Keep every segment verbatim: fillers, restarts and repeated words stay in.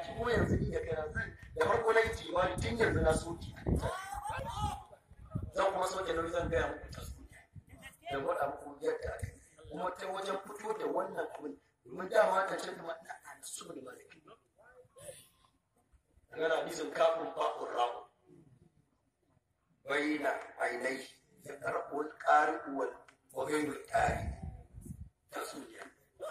shi kuma yanzu ni da kaina zan da farko na yi timani tun yanzu na soki zan kuma soke nauyi zan gaya muku tasiriya da faɗa muku yadda aka yi kuma ta wajen fito da wannan abin domin dama ta ce kuma ina da su da malaki daga hadisin kafin ba'ur rahu bayyana ainai ya karɓo ƙari wal wagairul ƙari tasiriya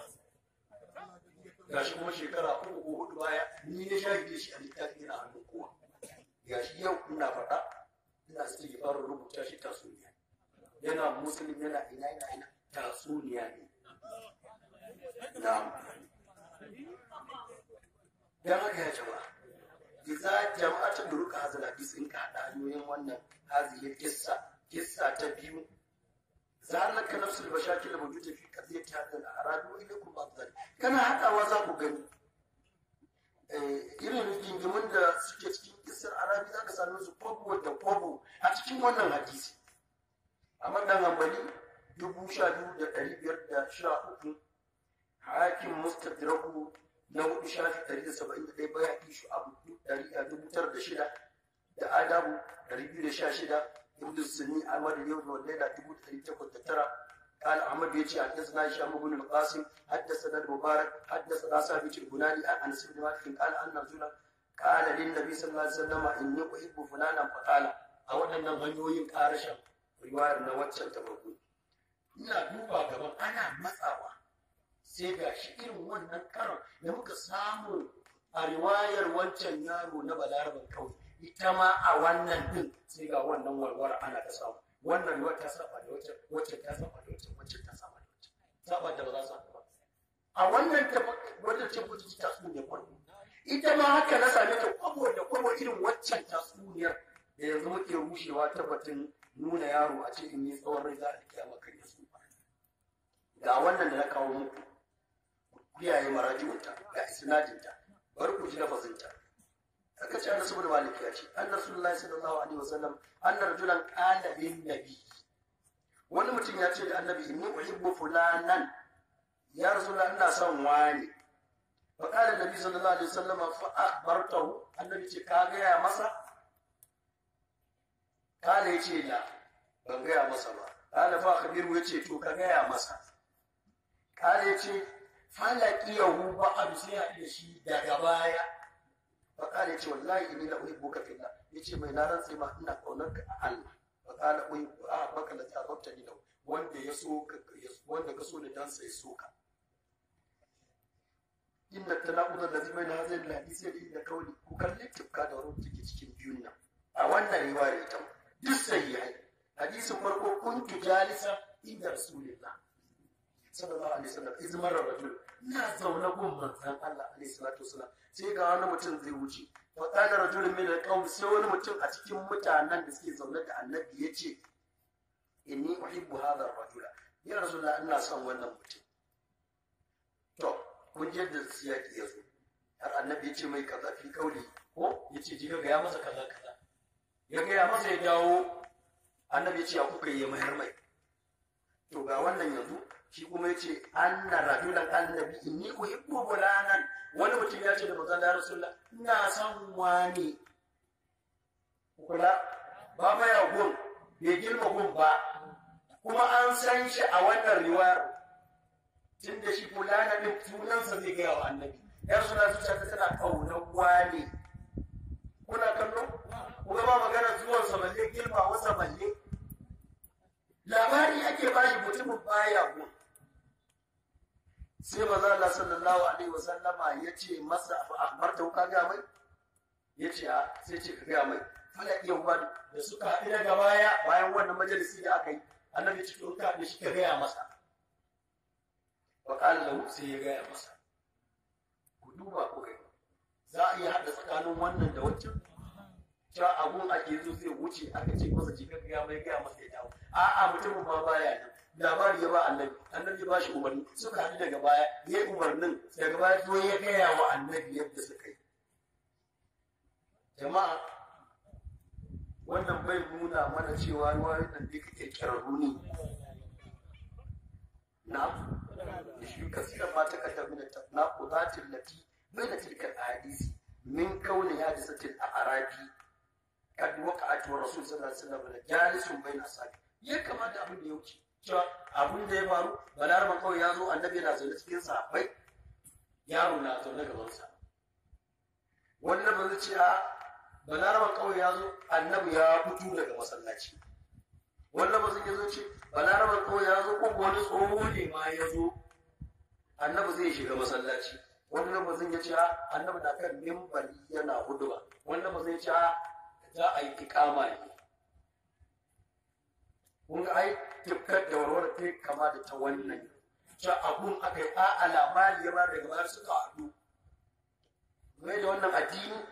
ga shi kuma shekara uku ko hudu baya ni ne shahide shi a littafi yana hannun kowa ga shi yau ina faɗa ina sai fara rubuta shi tasuniya yana musulun yana ina ina ina tasuniya ne na dan haka ya jama'a idza jama'atu duruka hazal hadis in ka hada hanyoyin wannan hazihi kissa kissa ta biyu zalaka nafsul bashakil mawjuda fi qadiyat hadha al-a'rad wa ilaykum ba'd kana hadawa za ku gani irin rigingimin da suke cikin kisar arabi za ka same su kwabo da kwabo a cikin wannan hadisi amma dan hambali dubu sha biyu da ɗari biyar da sha uku hakim mustadraku na hudu shafi ɗari da saba'in da ɗaya baya ishu abu ɗari a dubu tara da shida da adabu ɗari biyu da sha shida ibn sunni ahmad yau da wallaila dubu ɗari takwas da tara قال أحمد يجي حدثنا هشام بن القاسم حدثنا المبارك حدثنا ثابت البناني عن أنس بن مالك قال أن رجلا قال للنبي صلى الله عليه وسلم إني أحب فلانا فقال أو أن غنيوين قارشا رواية نواتشا تبركون ina duba gaban ana matsawa sai ga shi irin wannan karon da muka samu a riwayar wancan yaro na balaraban kawai ita ma a wannan din sai ga wannan warware ana ta samu wannan ruwa ta saba da wacce wacce ta saba da wacce wacce ta saba da wacce saba da ba za su haɗu ba a wannan ta wadda ce ku ta tsuniyar kwallo ita ma haka na same ta kwabo da kwabo irin waccan tatsuniyar da yanzu muke rushewa ta batun nuna yaro a ce in yi tsawon rai za a kiyama kan yasu ga wannan da na kawo muku kiyaye marajiunta ga isnadinta bari ku ji lafazinta aka ce annabi saboda maliki ya ce annabi rasulullahi sallallahu alaihi wasallam annar rajulan qala lin nabi wani mutum ya ce da annabi inni uhibbu fulanan ya rasulullah ina son wani fa qala nabi sallallahu alaihi wasallam fa akhbartahu annabi ce ka ga ya masa kala yace la ban ga ya masa ba kala fa khabiru yace to ka ga ya masa kala yace falaqiyahu ba'd sai ya da shi daga baya faƙala ce wallahi inni la uhibbuka fillah yace mai na rantsi ma ina kaunar ka a Allah faƙala uhibbu a baka la tabata ni da wanda ya so ka wanda ka so da dan sai so ka inna tanaqud allazi baina hadhihi alhadisi da kauli ku kalli tibka da wurin take cikin biyun nan a wannan riwaya ita duk sahihai hadisin farko kuntu jalisa inda rasulullah sallallahu alaihi wasallam izmar rajul na zauna gun manzon Allah alaihi salatu wasallam sai ga wani mutum zai wuce wa qala rajulun min alqawm sai wani mutum a cikin mutanen da suke zaune da annabi yace inni uhibbu hadha ar-rajula ya rasulullah ina son wannan mutum to kun ji da siyaki yazo har annabi yace mai kaza fi kauli ko yace ji ga ya masa kaza kaza ya ga ya masa ya dawo annabi yace ya kuka yi mai mai to ga wannan yanzu shi kuma yace anna rajulan annabi inni uhibbu fulanan wani mutum ya ce da manzon Allah rasulullah ina son wani kula ba ma ya gun bai girma gun ba kuma an san shi a wannan riwayar tunda shi fulana din sunansa zai gaya wa annabi ya suna zuciya ta tana kaunar wani kuna kallo kuma ba magana zuwan sa balle girma wasa balle labari ake bashi mutumin baya gun sai manzo Allah sallallahu alaihi wasallama yace masa akhbarta ka ga mai yace a sai ce ka ga mai fala iya ba da suka haɗu daga baya bayan wannan majalisi da aka yi annabi cikin ka da shi ka ga masa wa qala lahu sai ya ga masa ku duba ku kai za a iya hada tsakanin wannan da wancan cewa abun ake zo zai wuce aka ce masa ji ka ga mai ga masa ya dawo a'a mutumin ba baya nan labari ya ba annabi annabi ba shi umarni suka haɗu daga baya ya yi umarnin daga baya zo ya gaya wa annabi yadda suka yi jama'a wannan bai nuna mana cewa ruwayoyin nan duka kirkirarru ne na shi kasiran ma ta kaddam min na qudatil lati baina tilka ahadisi min kauni hadisatil a'rabi kad waqa'at wa rasul sallallahu alaihi wasallam jalisun baina sabi ya kamata abin da ya wuce cewa abin da ya faru balaraban kawai ya zo annabi yana zaune cikin sahabbai yaro na zaune gaban sa wannan ba zai ce a balaraban kawai ya zo annabi ya fito daga masallaci wannan ba zai zo ce balaraban kawai ya zo ko wani tsoho ne ma ya zo annabi zai shiga masallaci wannan ba zai ce a annabi na kan mimbari yana huduba wannan ba zai ce a za a yi ikama ne kun ga ai tafkar da warware ta kama da ta wannan cewa abun aka yi a labari ya ba daga baya suka haɗu mai da wannan addini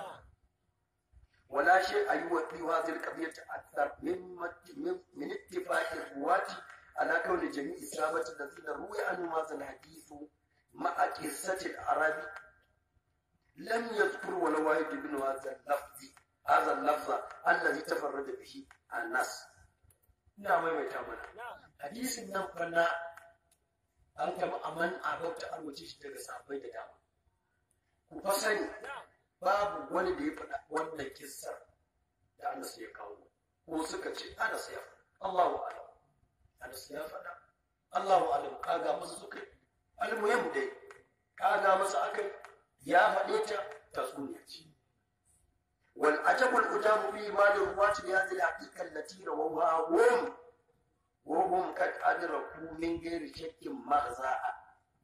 ولا شيء أيوة في هذه القضية أكثر من من اتفاق الرواة على كون جميع الصحابة الذين روي عنهم هذا الحديث مع قصة الأعرابي لم يذكر ولا واحد من هذا اللفظ هذا اللفظ الذي تفرد به الناس. نعم ما يتعمل حديث النبنا أنت أمن أبوت أن وجهك تجسابي دام وفصلي babu wani da ya faɗa wannan kissar da Anas ya kawo ko suka ce Anas ya faɗa Allahu a'lam Anas ya faɗa Allahu a'lam kaga musu suka almuhim dai kaga musu akai ya faɗe ta tasuniya ce wal ajabu al ujabu fi ma li ruwati hadhihi al haqiqa allati rawaha hum wa hum qad adraku min ghairi shakkin marza'a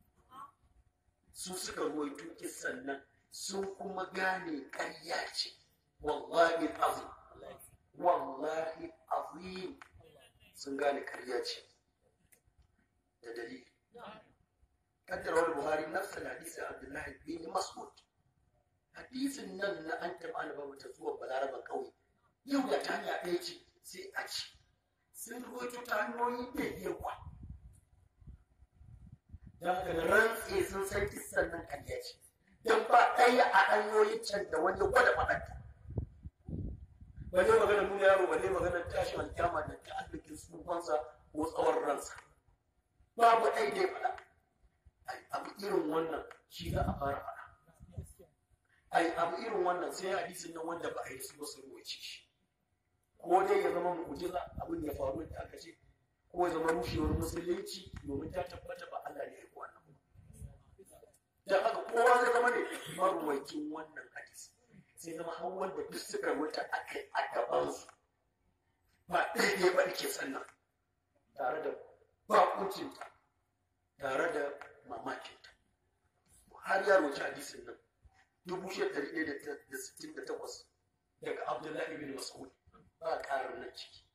su suka ruwaito kissan nan sun kuma gane ƙarya ce wallahi azim wallahi azim sun gane ƙarya ce da dalili kaddara wani buhari nafsa hadisi abdullahi bin mas'ud hadisin nan na an taɓa na babu zuwa balaraban ƙauye yau da ta hanya ɗaya ce sai a ci sun ruwaito ta hanyoyi da yawa don haka da rantse sun san kisan nan ƙarya ce don ba ɗaya a hanyoyin can da wani gwada faɗanta. Wani magana nuna yaro, wani magana tashin alkyama da ta'addakin tsufansa ko tsawon ransa. Babu ɗaya da ya faɗa. Ai, abu irin wannan shi za a fara faɗa. Ai, abu irin wannan sai hadisin nan wanda ba a yi su ba su ruwace shi. Ko dai ya zama mu'jiza abin ya faru da aka ce, ko ya zama rushewar musulunci domin ta tabbata ba Allah ne ya yi wannan. Da haka kowa zai zama ne marwakin wannan hadisi sai zama har wanda duk suka wuta a kai a gabansu ba ɗaya ne ba ke sannan tare da bakuncinta tare da mamakinta har ya roci hadisin nan dubu shida ɗari ɗaya da sittin da takwas daga Abdullahi bin Mas'ud ba ƙarin nan ciki